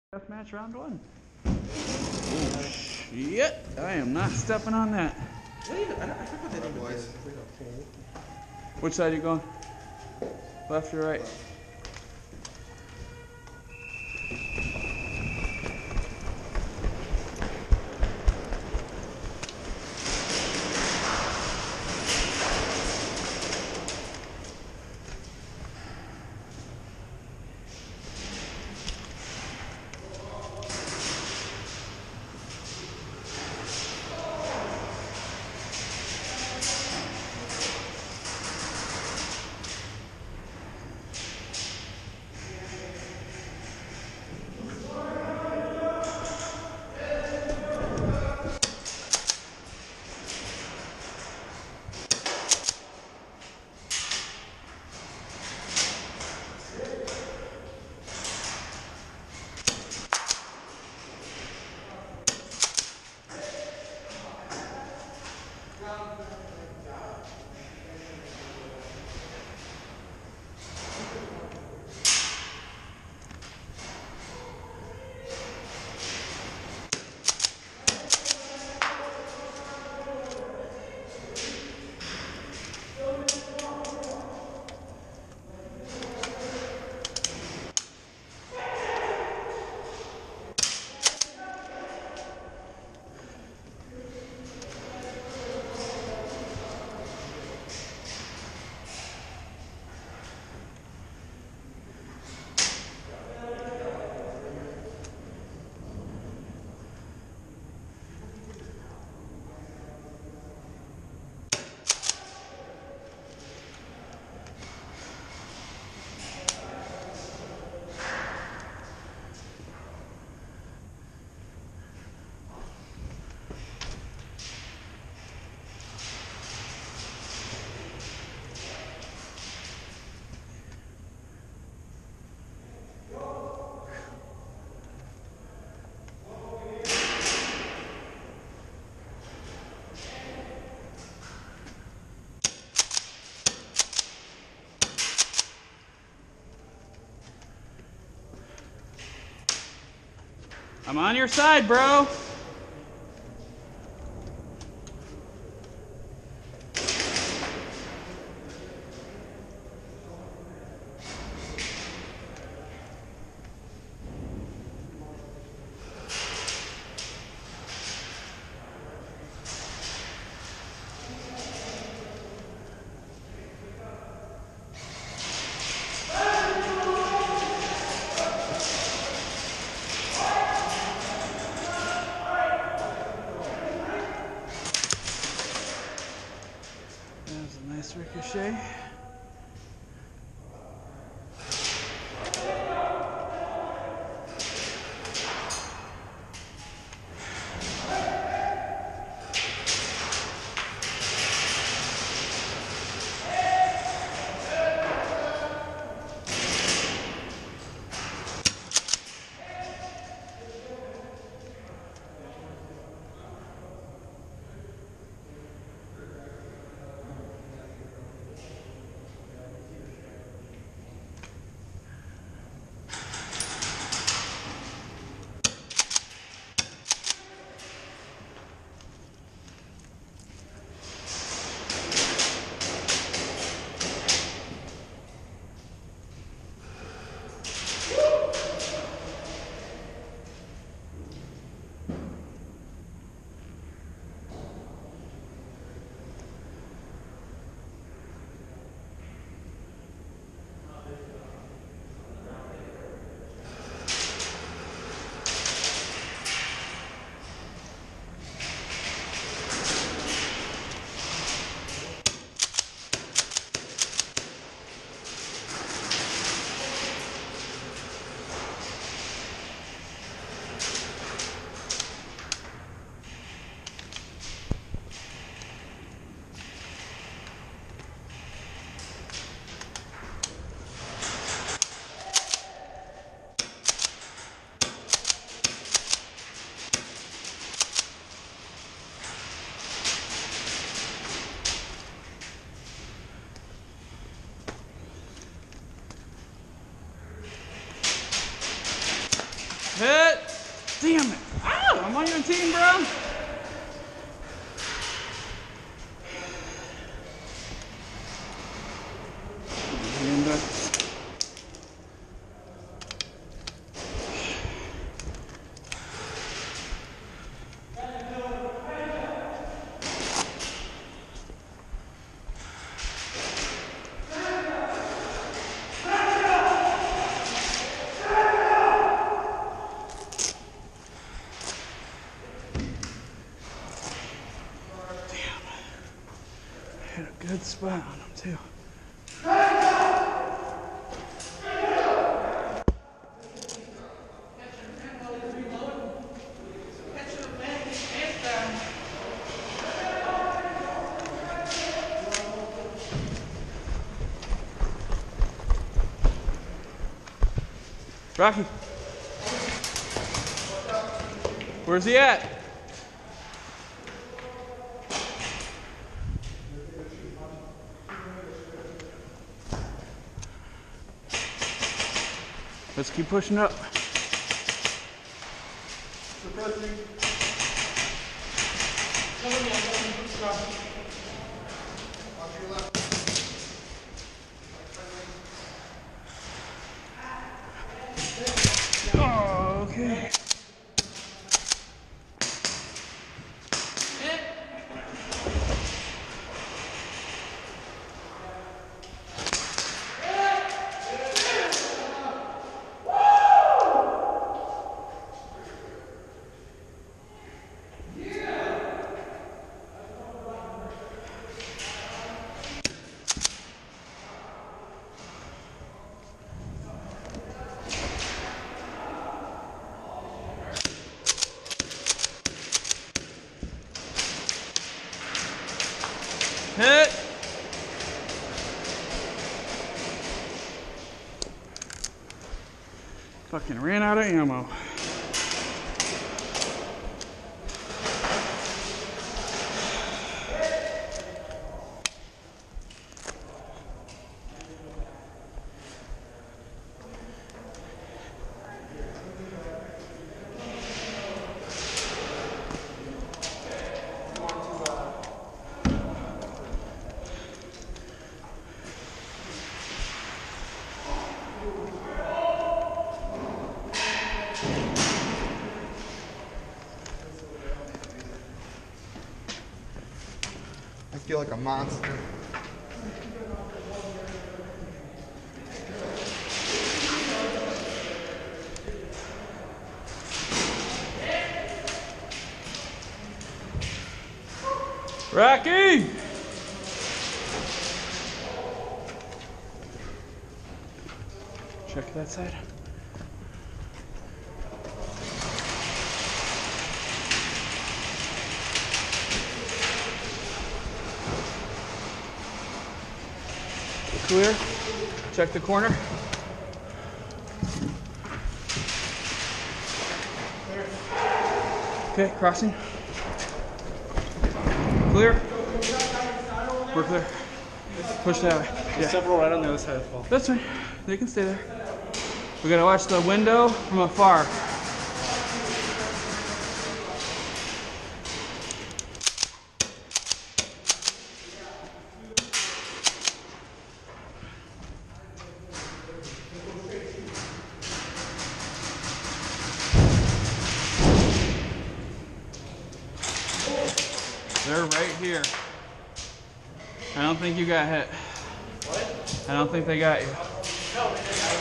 Match round one. Oh, shit. I am not stepping on that. Wait, I forgot that name was. Which side are you going? Left or right? I'm on your side, bro. That was a nice ricochet. Damn it. Ow, I'm on your team, bro. Hit a good spot on him too. Rocky, where's he at? Let's keep pushing up. Oh, okay. Hit. Fucking ran out of ammo. I feel like a monster. Rocky! Check that side. Clear. Check the corner. Okay, crossing. Clear. We're clear. Push that way. Yeah. Several right on the other side of the wall. That's fine. They can stay there. We gotta watch the window from afar. They're right here. I don't think you got hit. What? I don't think they got you. No,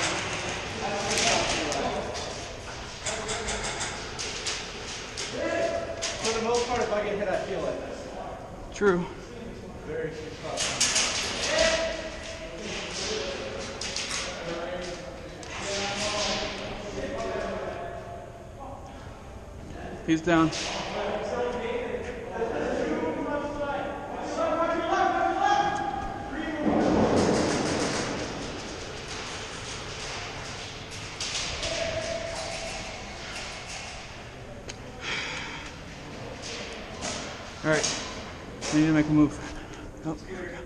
for the most part, if I get hit, I feel it. True. Very tough. He's down. All right, we need to make a move. Oh, here we go.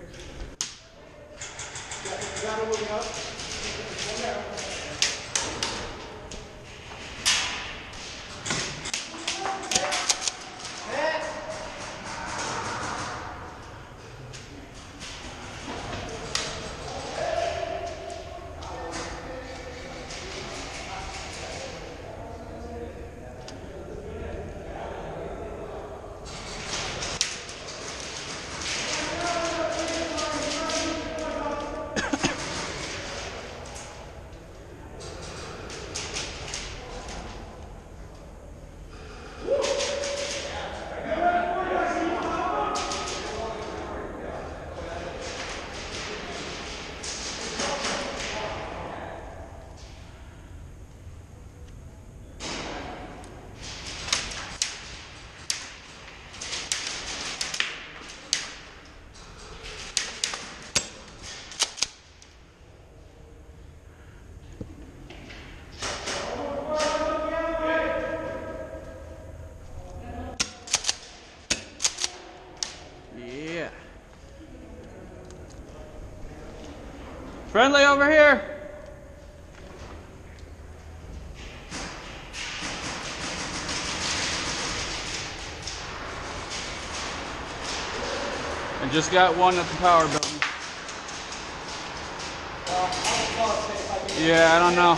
Friendly over here. I just got one at the power building. Yeah, I don't know.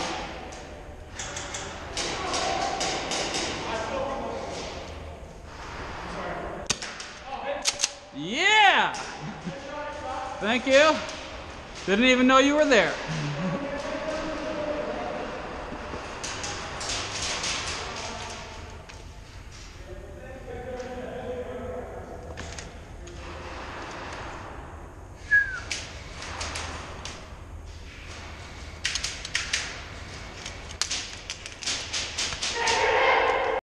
Yeah! Thank you. Didn't even know you were there.